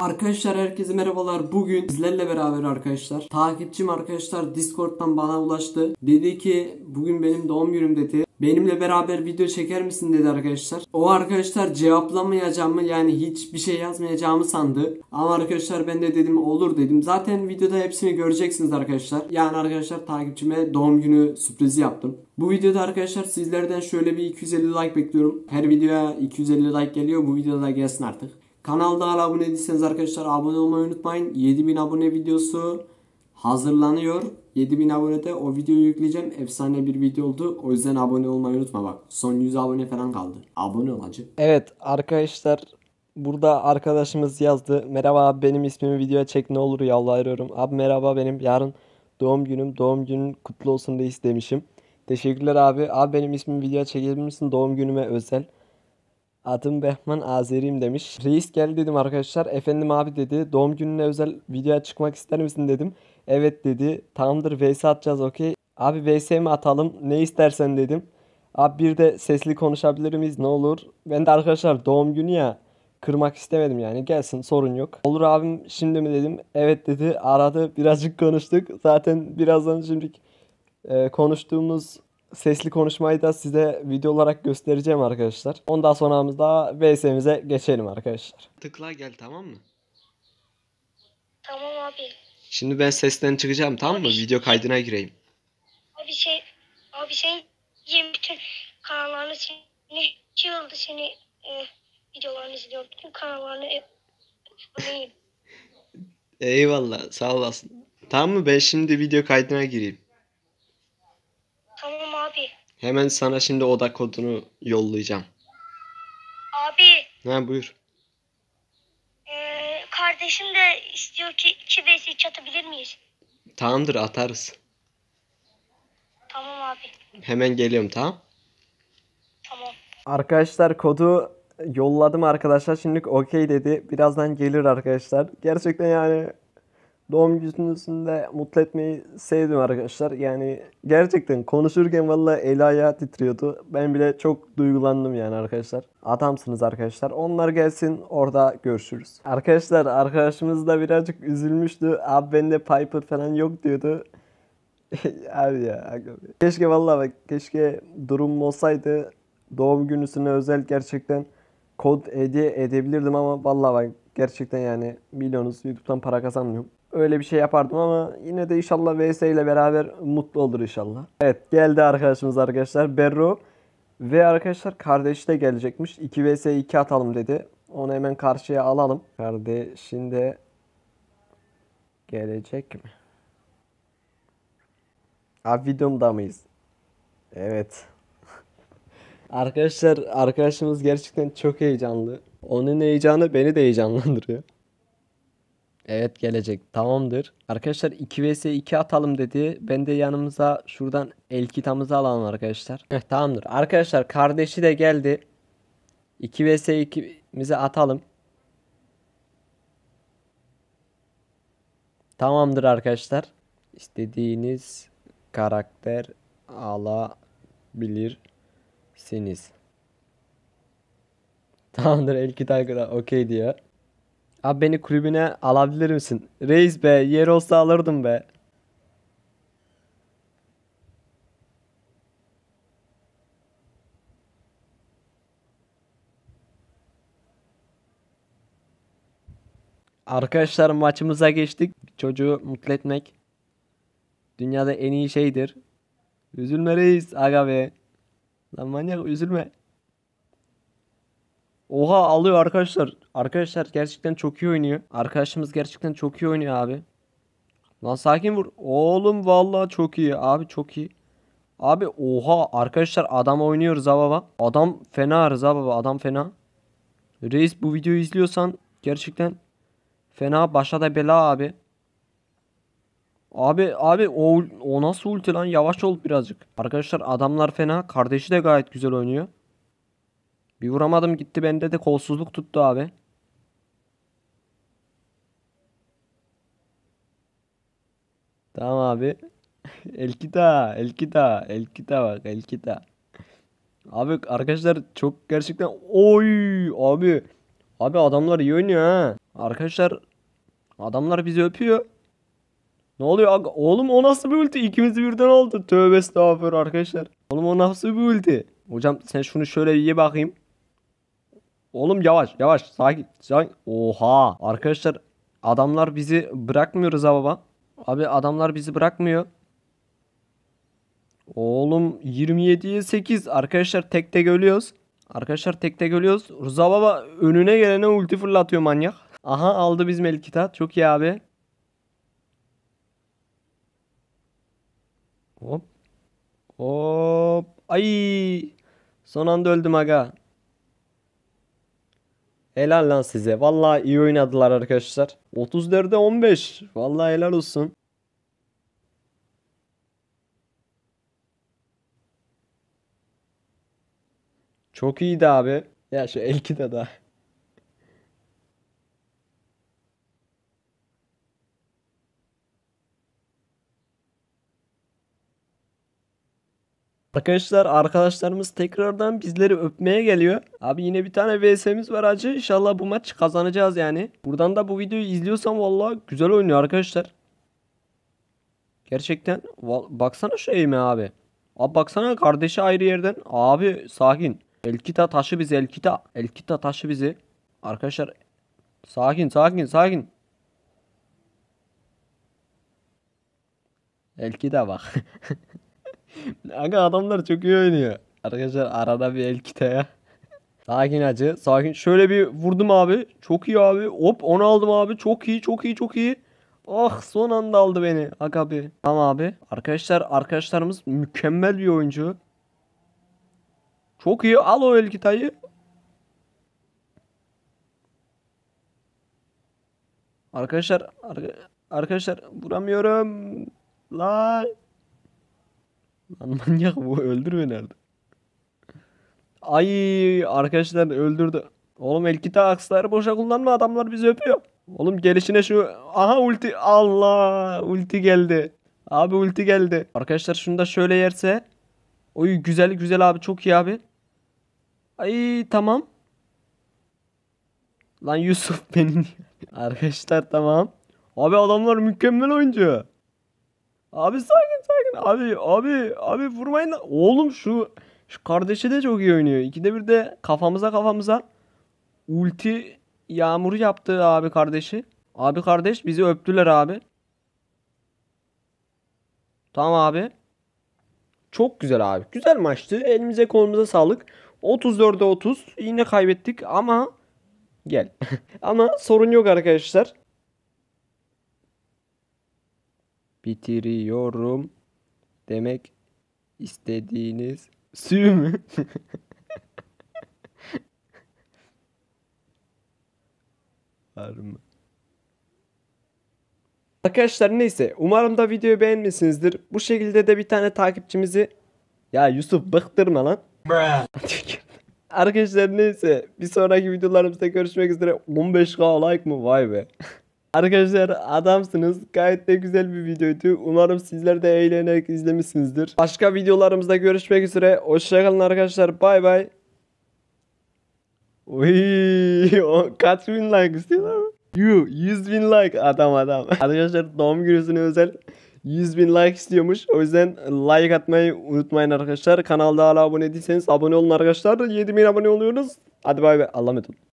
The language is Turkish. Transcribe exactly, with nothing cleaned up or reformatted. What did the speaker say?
Arkadaşlar herkese merhabalar. Bugün sizlerle beraber arkadaşlar. Takipçim arkadaşlar Discord'dan bana ulaştı. Dedi ki bugün benim doğum günüm dedi. Benimle beraber video çeker misin dedi arkadaşlar. O arkadaşlar cevaplamayacağımı yani hiçbir şey yazmayacağımı sandı. Ama arkadaşlar ben de dedim olur dedim. Zaten videoda hepsini göreceksiniz arkadaşlar. Yani arkadaşlar takipçime doğum günü sürprizi yaptım. Bu videoda arkadaşlar sizlerden şöyle bir iki yüz elli like bekliyorum. Her videoya iki yüz elli like geliyor. Bu videoda gelsin artık. Kanalda hala abone değilseniz arkadaşlar abone olmayı unutmayın. yedi bin abone videosu hazırlanıyor. yedi bin abonede o videoyu yükleyeceğim. Efsane bir video oldu. O yüzden abone olmayı unutma bak. Son yüz abone falan kaldı. Abone ol hacı. Evet arkadaşlar, burada arkadaşımız yazdı. Merhaba abi, benim ismimi videoya çek ne olur yalvarıyorum. Abi merhaba, benim yarın doğum günüm. Doğum günün kutlu olsun reis demişim. Teşekkürler abi. Abi benim ismimi videoya çekebilir misin? Doğum günüme özel. Adım Behman, Azeriyim demiş. Reis gel dedim arkadaşlar. Efendim abi dedi. Doğum gününe özel videoya çıkmak ister misin dedim. Evet dedi. Tamamdır, V S atacağız, okey. Abi V S mi atalım? Ne istersen dedim. Abi bir de sesli konuşabilir miyiz ne olur? Ben de arkadaşlar doğum günü ya, kırmak istemedim yani. Gelsin, sorun yok. Olur abim şimdi mi dedim. Evet dedi. Aradı, birazcık konuştuk. Zaten birazdan şimdi e, konuştuğumuz sesli konuşmayı da size video olarak göstereceğim arkadaşlar. Ondan sonra da V S'mize geçelim arkadaşlar. Tıkla gel, tamam mı? Tamam abi. Şimdi ben sesten çıkacağım, tamam mı? Video kaydına gireyim. Abi şey, abi şey, yeni bütün kanallarını seni, iki yıldır seni e, videolarını izliyorum. Bütün kanallarını e, aboneyim. Eyvallah, sağ olasın. Tamam mı? Ben şimdi video kaydına gireyim. Tamam abi. Hemen sana şimdi oda kodunu yollayacağım. Abi, Ha buyur. e, kardeşim de istiyor ki iki vs iki atabilir miyiz? Tamamdır, atarız. Tamam abi. Hemen geliyorum, tamam. Tamam. Arkadaşlar kodu yolladım arkadaşlar. Şimdi okey dedi. Birazdan gelir arkadaşlar. Gerçekten yani doğum gününüzde mutlu etmeyi sevdim arkadaşlar. Yani gerçekten konuşurken vallahi el ayağı titriyordu. Ben bile çok duygulandım yani arkadaşlar. Adamsınız arkadaşlar. Onlar gelsin, orada görüşürüz. Arkadaşlar arkadaşımız da birazcık üzülmüştü. Abi bende Piper falan yok diyordu. Abi ya. Abi. Keşke vallahi bak, keşke durum olsaydı doğum günüsüne özel gerçekten kod hediye edebilirdim ama vallahi bak gerçekten yani biliyorsunuz YouTube'dan para kazanmıyorum. Öyle bir şey yapardım ama yine de inşallah V S ile beraber mutlu olur inşallah. Evet, geldi arkadaşımız arkadaşlar Berro ve arkadaşlar kardeşi de gelecekmiş. iki vs iki atalım dedi. Onu hemen karşıya alalım. Kardeşin de gelecek mi? Abi videomda mıyız? Evet. Arkadaşlar arkadaşımız gerçekten çok heyecanlı. Onun heyecanı beni de heyecanlandırıyor. Evet, gelecek. Tamamdır. Arkadaşlar iki vs iki atalım dedi. Ben de yanımıza şuradan el kitamızı alalım arkadaşlar. Heh, tamamdır. Arkadaşlar kardeşi de geldi. iki vs ikimizi atalım. Tamamdır arkadaşlar. İstediğiniz karakter alabilirsiniz. Tamamdır, el kitabı okey diyor. Abi beni kulübüne alabilir misin? Reis be, yer olsa alırdım be. Arkadaşlar maçımıza geçtik. Çocuğu mutlu etmek dünyada en iyi şeydir. Üzülme reis, aga be. Lan manyak, üzülme. Oha, alıyor arkadaşlar. Arkadaşlar gerçekten çok iyi oynuyor. Arkadaşımız gerçekten çok iyi oynuyor abi. Lan sakin vur. Oğlum vallahi çok iyi abi, çok iyi. Abi oha arkadaşlar, adam oynuyor Rıza baba. Adam fena, Rıza baba adam fena. Reis bu videoyu izliyorsan gerçekten fena, başa da bela abi. Abi abi o, o nasıl ulti lan, yavaş ol birazcık. Arkadaşlar adamlar fena, kardeşi de gayet güzel oynuyor. Bir vuramadım gitti, bende de kolsuzluk tuttu abi. Tamam abi. Elkita, Elkita, Elkita bak, Elkita. Abi arkadaşlar çok gerçekten oy abi. Abi adamlar iyi oynuyor ha. Arkadaşlar adamlar bizi öpüyor. Ne oluyor aga? Oğlum o nasıl bir ulti? İkimiz birden oldu. Tövbe estağfurullah arkadaşlar. Oğlum o nasıl bir ulti? Hocam sen şunu şöyle iyi bakayım. Oğlum yavaş yavaş sakin, sakin. Oha arkadaşlar adamlar bizi bırakmıyoruz ha baba. Abi adamlar bizi bırakmıyor. Oğlum yirmi yediye sekiz arkadaşlar tek tek ölüyoruz. Arkadaşlar tek tek ölüyoruz. Rıza baba önüne gelene ulti fırlatıyor manyak. Aha aldı bizim Elkita. Çok iyi abi. Hop. Hop. Ay. Son anda öldüm aga. Helal lan size. Vallahi iyi oynadılar arkadaşlar. otuz dörde on beş. Vallahi helal olsun. Çok iyiydi abi. Ya şu Elkita da. Arkadaşlar arkadaşlarımız tekrardan bizleri öpmeye geliyor. Abi yine bir tane V S'miz var acı. İnşallah bu maç kazanacağız yani. Buradan da bu videoyu izliyorsam vallahi güzel oynuyor arkadaşlar. Gerçekten val- baksana şu eğime abi. Abi baksana kardeşi ayrı yerden. Abi sakin. Elkita taşı bizi Elkita. Elkita taşı bizi. Arkadaşlar sakin sakin sakin. Elkita bak. Aga adamlar çok iyi oynuyor. Arkadaşlar arada bir Elkita'ya. Sakin acı. Sakin. Şöyle bir vurdum abi. Çok iyi abi. Hop onu aldım abi. Çok iyi çok iyi çok iyi. Ah son anda aldı beni. Aga abi. Tamam abi. Arkadaşlar arkadaşlarımız mükemmel bir oyuncu. Çok iyi. Al o Elkita'yı. Arkadaşlar arka- arkadaşlar vuramıyorum. Lan. Lan manyak bu öldür beni nerede? Ay arkadaşlar öldürdü. Oğlum Elkita aksları boşa kullanma adamlar bizi öpüyor. Oğlum gelişine şu aha ulti Allah ulti geldi. Abi ulti geldi. Arkadaşlar şunu da şöyle yerse. Oy güzel güzel abi çok iyi abi. Ay tamam. Lan Yusuf benim. Arkadaşlar tamam. Abi adamlar mükemmel oyuncu. Abi sakin sakin. Abi abi abi vurmayın lan. Oğlum şu şu kardeşi de çok iyi oynuyor. İkide bir de kafamıza kafamıza ulti yağmuru yaptı abi kardeşi. Abi kardeş bizi öptüler abi. Tamam abi. Çok güzel abi. Güzel maçtı. Elimize kolumuza sağlık. otuz dörde otuz. Yine kaybettik ama gel. Ama sorun yok arkadaşlar. Bitiriyorum demek istediğiniz sü mü? Var mı? Arkadaşlar neyse umarım da videoyu beğenmişsinizdir. Bu şekilde de bir tane takipçimizi ya Yusuf bıktırma lan. Arkadaşlar neyse bir sonraki videolarımızda görüşmek üzere. on beş bin like mı? Vay be. Arkadaşlar adamsınız. Gayet de güzel bir videoydu. Umarım sizler de eğlenerek izlemişsinizdir. Başka videolarımızda görüşmek üzere. Hoşçakalın arkadaşlar. Bay bay. Uy, o kaç bin like istiyorlar mı? Yuh, yüz bin like adam adam. Arkadaşlar doğum günüsüne özel yüz bin like istiyormuş. O yüzden like atmayı unutmayın arkadaşlar. Kanalda hala abone değilseniz abone olun arkadaşlar. yedi bin abone oluyoruz. Hadi bay bay. Allah'a emanet olun.